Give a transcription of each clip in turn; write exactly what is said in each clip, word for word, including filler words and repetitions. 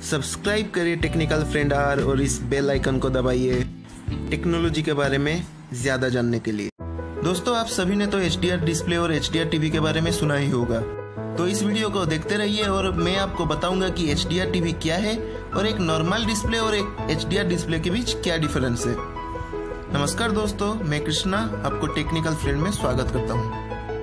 Subscribe करिए technical friend are और इस बेल आइकन को दबाइए टेक्नोलॉजी के बारे में ज़्यादा जानने के लिए। दोस्तों, आप सभी ने तो एच डी आर डिस्प्ले और एच डी आर टीवी के बारे में सुना ही होगा, तो इस वीडियो को देखते रहिए और मैं आपको बताऊंगा कि एच डी आर टीवी क्या है और एक नॉर्मल डिस्प्ले और एक एच डी आर डिस्प्ले के बीच क्या डिफरेंस है। नमस्कार दोस्तों, मैं कृष्णा आपको टेक्निकल फ्रेंड में स्वागत करता हूं।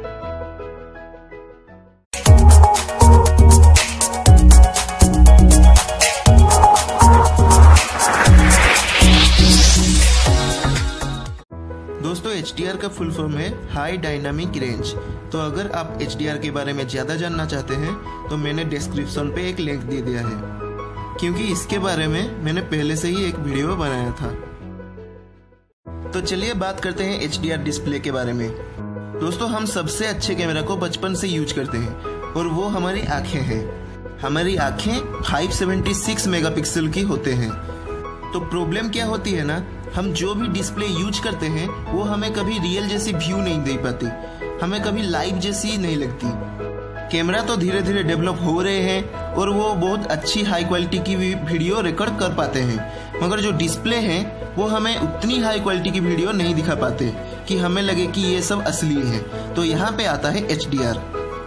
दोस्तों, एच डी आर का फुल फॉर्म है हाई डायनामिक रेंज। तो अगर आप एच डी आर के बारे में ज़्यादा जानना चाहते हैं तो मैंने डिस्क्रिप्शन पे एक लिंक दे दिया है, क्योंकि इसके बारे में मैंने पहले से ही एक वीडियो बनाया था। तो चलिए बात करते हैं एच डी आर डिस्प्ले के बारे में। दोस्तों, हम सबसे अच्छे कैमरा को बचपन से यूज करते हैं और वो हमारी आँखें हैं। हमारी आँखें पाँच सौ छिहत्तर मेगापिक्सल की होते हैं। तो प्रॉब्लम क्या होती है ना, हम जो भी डिस्प्ले यूज करते हैं वो हमें कभी रियल जैसी व्यू नहीं दे पाती, हमें कभी लाइव जैसी नहीं लगती। कैमरा तो धीरे धीरे डेवलप हो रहे हैं और वो बहुत अच्छी हाई क्वालिटी की वीडियो रिकॉर्ड कर पाते हैं, मगर जो डिस्प्ले हैं वो हमें उतनी हाई क्वालिटी की वीडियो नहीं दिखा पाते कि हमें लगे कि ये सब असली है। तो यहाँ पे आता है एच डी आर।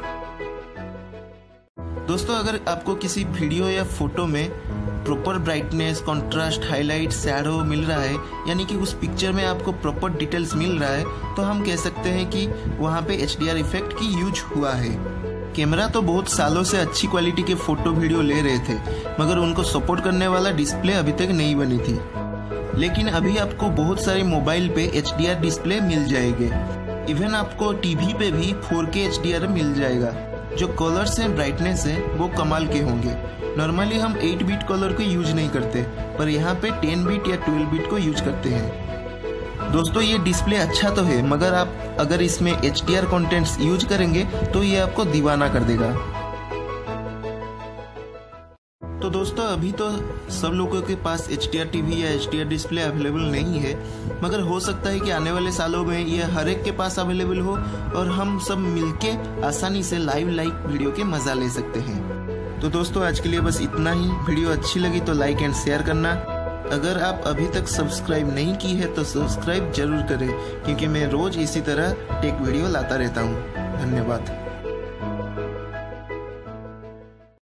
दोस्तों, अगर आपको किसी वीडियो या फोटो में proper brightness, contrast, highlight, shadow मिल रहा है, यानी कि उस पिक्चर में आपको प्रॉपर डिटेल्स मिल रहा है, तो हम कह सकते हैं कि वहाँ पे एच डी आर इफेक्ट की यूज हुआ है। कैमरा तो बहुत सालों से अच्छी क्वालिटी के फोटो वीडियो ले रहे थे, मगर उनको सपोर्ट करने वाला डिस्प्ले अभी तक नहीं बनी थी। लेकिन अभी आपको बहुत सारे मोबाइल पे एच डी आर डिस्प्ले मिल जाएंगे। इवन आपको टीवी पे भी फोर के एच डी आर मिल जाएगा। जो कलर्स हैं, ब्राइटनेस है, वो कमाल के होंगे। नॉर्मली हम एट बिट कलर को यूज नहीं करते, पर यहाँ पे टेन बिट या ट्वेल्व बिट को यूज करते हैं। दोस्तों, ये डिस्प्ले अच्छा तो है, मगर आप अगर इसमें H D R contents use करेंगे तो ये आपको दीवाना कर देगा। तो दोस्तों, अभी तो सब लोगों के पास एच डी आर टीवी या H D R display available नहीं है, मगर हो सकता है कि आने वाले सालों में ये हर एक के पास अवेलेबल हो और हम सब मिलके आसानी से लाइव लाइव वीडियो के मजा ले सकते हैं। तो दोस्तों, आज के लिए बस इतना ही। वीडियो अच्छी लगी तो लाइक एंड शेयर करना। अगर आप अभी तक सब्सक्राइब नहीं की है तो सब्सक्राइब जरूर करें, क्योंकि मैं रोज इसी तरह टेक वीडियो लाता रहता हूँ। धन्यवाद।